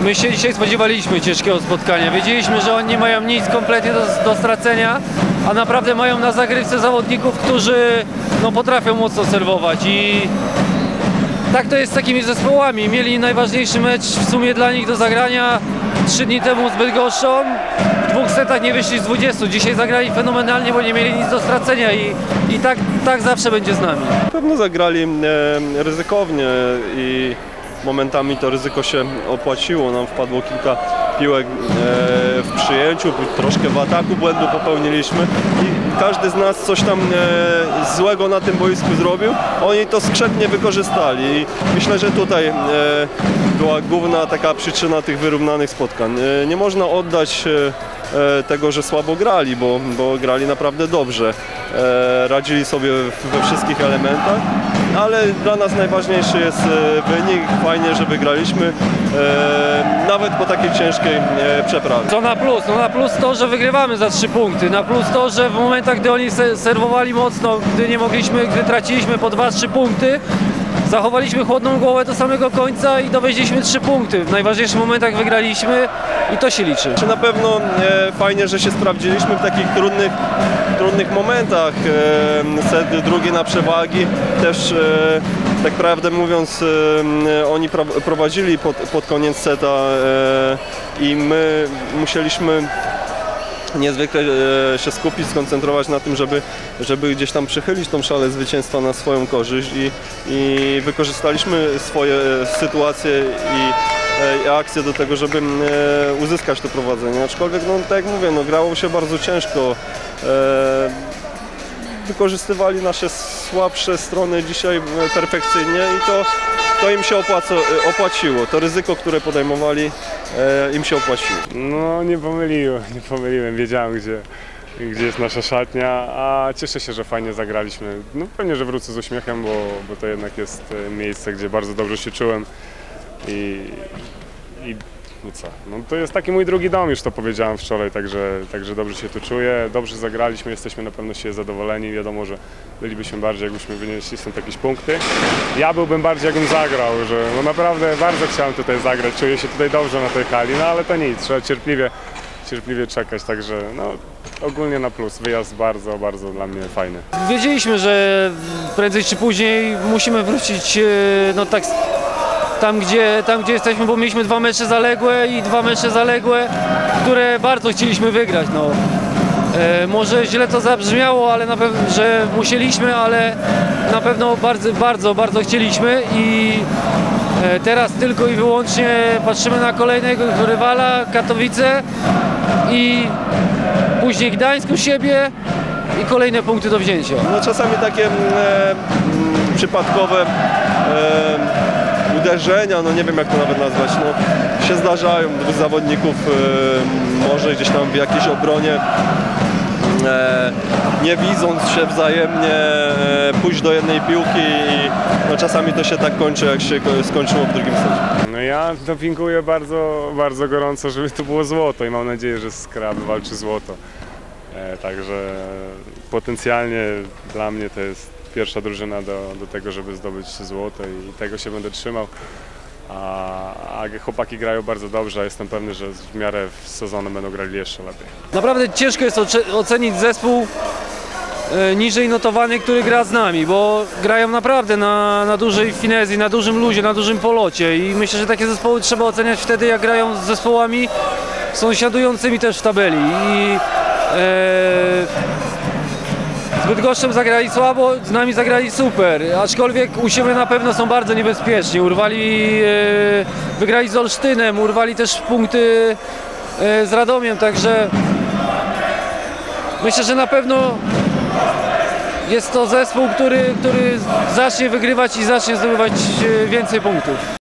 My się dzisiaj spodziewaliśmy ciężkiego spotkania. Wiedzieliśmy, że oni nie mają nic kompletnie do stracenia, a naprawdę mają na zagrywce zawodników, którzy no, potrafią mocno serwować i tak to jest z takimi zespołami. Mieli najważniejszy mecz w sumie dla nich do zagrania 3 dni temu z Bydgoszczą. W 2 setach nie wyszli z 20. Dzisiaj zagrali fenomenalnie, bo nie mieli nic do stracenia i tak zawsze będzie z nami. Na pewno zagrali ryzykownie i momentami to ryzyko się opłaciło. Nam wpadło kilka piłek w przyjęciu, troszkę w ataku błędu popełniliśmy i każdy z nas coś tam złego na tym boisku zrobił. Oni to skrzętnie wykorzystali i myślę, że tutaj była główna taka przyczyna tych wyrównanych spotkań. Nie można oddać tego, że słabo grali, bo grali naprawdę dobrze. Radzili sobie we wszystkich elementach, ale dla nas najważniejszy jest wynik. Fajnie, że wygraliśmy, nawet po takiej ciężkiej przeprawie. Co na plus? No na plus to, że wygrywamy za 3 punkty. Na plus to, że w momentach, gdy oni serwowali mocno, gdy traciliśmy po 2-3 punkty, zachowaliśmy chłodną głowę do samego końca i dowieźliśmy 3 punkty. W najważniejszych momentach wygraliśmy i to się liczy. Na pewno fajnie, że się sprawdziliśmy w takich trudnych momentach. Set drugi na przewagi. Też tak prawdę mówiąc oni prowadzili pod koniec seta i my musieliśmy niezwykle się skupić, skoncentrować na tym, żeby gdzieś tam przychylić tą szalę zwycięstwa na swoją korzyść i wykorzystaliśmy swoje sytuacje i akcje do tego, żeby uzyskać to prowadzenie. Aczkolwiek, no, tak jak mówię, no, grało się bardzo ciężko. Wykorzystywali nasze słabsze strony dzisiaj perfekcyjnie i to im się opłaciło. To ryzyko, które podejmowali, im się opłaciło. No nie pomyliłem, wiedziałem gdzie jest nasza szatnia, a cieszę się, że fajnie zagraliśmy. No pewnie, że wrócę z uśmiechem, bo to jednak jest miejsce, gdzie bardzo dobrze się czułem i co? No to jest taki mój drugi dom, już to powiedziałem wczoraj, także dobrze się tu czuję, dobrze zagraliśmy, jesteśmy na pewno się zadowoleni, wiadomo, że bylibyśmy bardziej, jakbyśmy wynieśli stąd jakieś punkty. Ja byłbym bardziej, jakbym zagrał, że no naprawdę bardzo chciałem tutaj zagrać, czuję się tutaj dobrze na tej hali, no ale to nic, trzeba cierpliwie czekać, także no ogólnie na plus, wyjazd bardzo dla mnie fajny. Wiedzieliśmy, że prędzej czy później musimy wrócić no tak tam gdzie jesteśmy, bo mieliśmy 2 mecze zaległe, które bardzo chcieliśmy wygrać. No. Może źle to zabrzmiało, ale na pewno, że musieliśmy, ale na pewno bardzo chcieliśmy i teraz tylko i wyłącznie patrzymy na kolejnego rywala, Katowice i później Gdańsk u siebie i kolejne punkty do wzięcia. No, czasami takie przypadkowe uderzenia, no nie wiem jak to nawet nazwać, no, się zdarzają. 2 zawodników może gdzieś tam w jakiejś obronie, nie widząc się wzajemnie, pójść do jednej piłki i no, czasami to się tak kończy, jak się skończyło w drugim secie. No ja dopinguję bardzo gorąco, żeby to było złoto i mam nadzieję, że Skra wywalczy złoto. Także potencjalnie dla mnie to jest pierwsza drużyna do tego, żeby zdobyć złoto i tego się będę trzymał. A chłopaki grają bardzo dobrze, a jestem pewny, że w miarę sezonem będą grali jeszcze lepiej. Naprawdę ciężko jest ocenić zespół niżej notowany, który gra z nami, bo grają naprawdę na dużej finezji, na dużym luzie, na dużym polocie i myślę, że takie zespoły trzeba oceniać wtedy, jak grają z zespołami sąsiadującymi też w tabeli. Z Bydgoszczem zagrali słabo, z nami zagrali super, aczkolwiek u siebie na pewno są bardzo niebezpieczni. Wygrali z Olsztynem, urwali też punkty z Radomiem, także myślę, że na pewno jest to zespół, który zacznie wygrywać i zacznie zdobywać więcej punktów.